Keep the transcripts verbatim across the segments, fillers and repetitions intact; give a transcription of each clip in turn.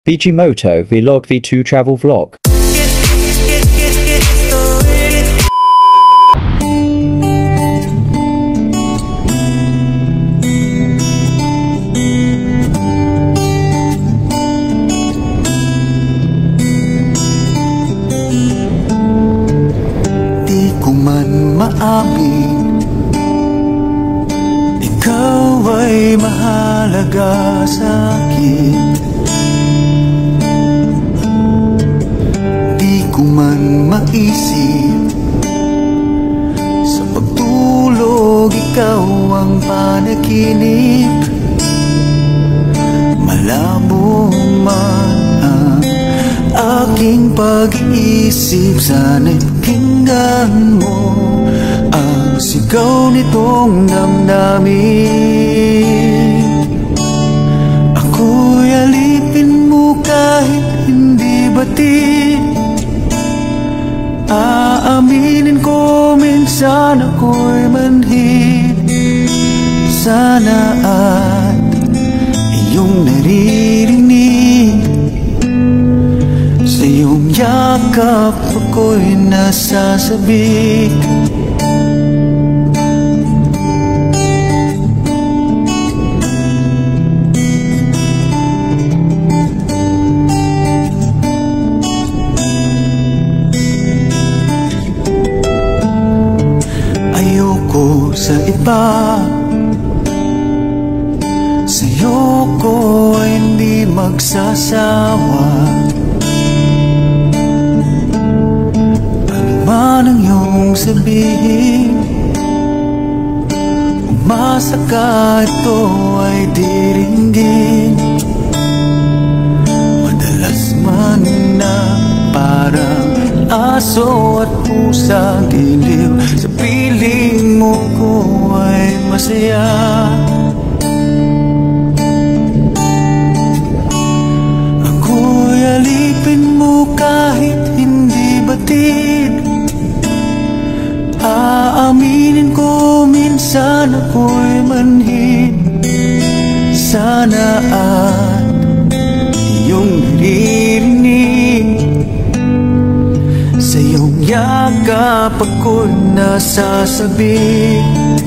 Fujimoto Vlog V two Travel Vlog. Di ko man maamin, ikaw ay mahalaga sa'kin. Di ko man maisip, sa pagtulog ikaw ang panaginip. Malabo man ang aking pag-iisip, sana'y pakinggan mo ang sigaw nitong damdamin. Ako'y alipin mo kahit hindi batid. Aaminin ko minsan ako'y manhid. Sana at iyong naririnig, sa iyong yakap ako'y nasasabik. Ayoko sa iba, sa'yo ko ay hindi magsasawa. Ano man ang iyong sabihin, umasa ka ito ay diringgin. Madalas man na parang aso at pusang giliw, sa piling mo ko ay masaya. Ako'y alipin mo kahit hindi batid. Aaminin ko minsan ako'y manhid. Sana at iyong naririnig, sa iyong yakap ako'y nasasabik.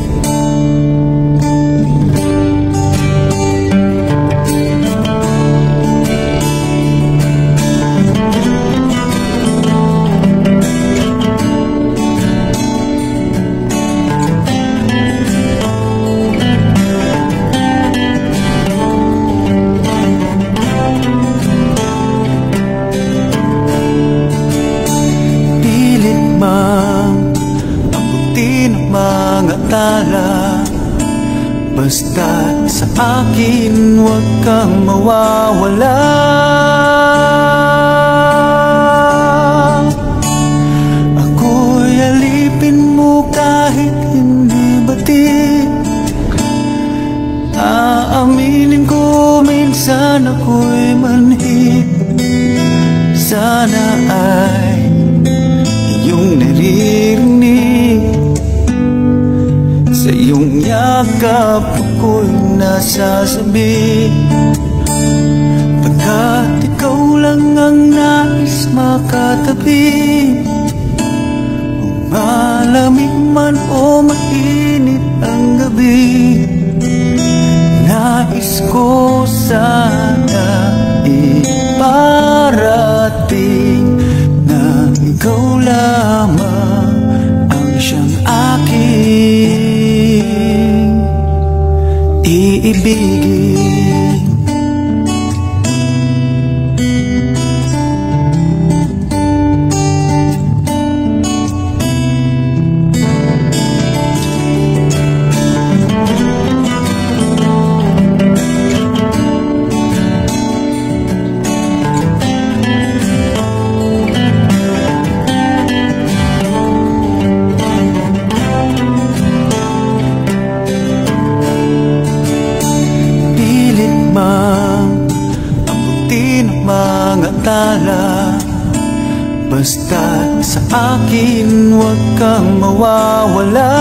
Mga tala, basta sa akin huwag kang mawawala. Ako'y alipin mo kahit hindi batid. Aaminin ko minsan ako'y manhid. Sana ay iyong naririnig, sa iyong yakap ako'y nasasabik. Pagkat ikaw lang ang nais makatabi, kung malamig man o mainit ang gabi, nais ko sana iparating na ikaw lamang ang siyang akin iibigin. Mga tala, basta sa akin huwag kang mawawala.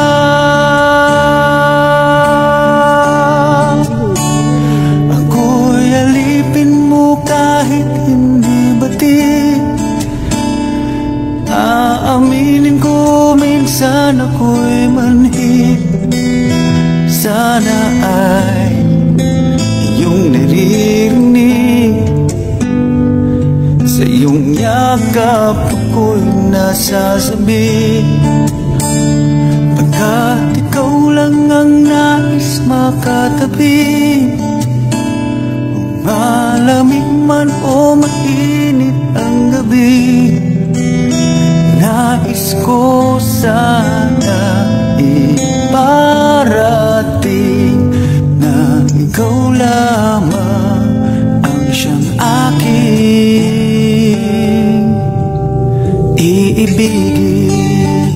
Ako'y alipin mo kahit kahit hindi bati. Aaminin ko minsan ako'y manhid. Sana ay iyong naririnig. Sa iyong yakap ako'y nasasabi. Pagkat ikaw lang ang nais makatabi. Malamig man o mainit ang gabi, nais ko sana iparating na ikaw lamang ang siyang aking iibigin.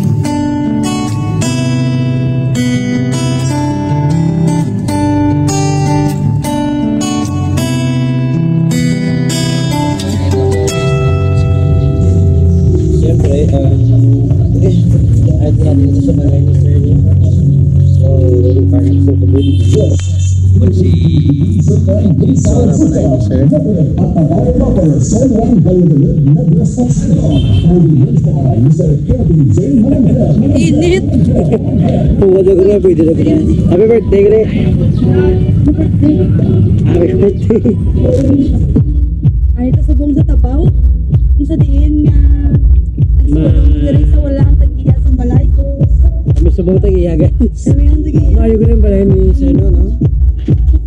Init. Pwede ko na, pwede na ko na. Happy birthday, Gre. Happy birthday. Ay, ito sa buong sa tabaw. Yung sa diin nga. Nagsulong diri sa wala ang tag-iya sa balay. Kami sa buong tag-iya, guys. Kami ang tag-iya. Mayo ko rin balay ni Seno, no?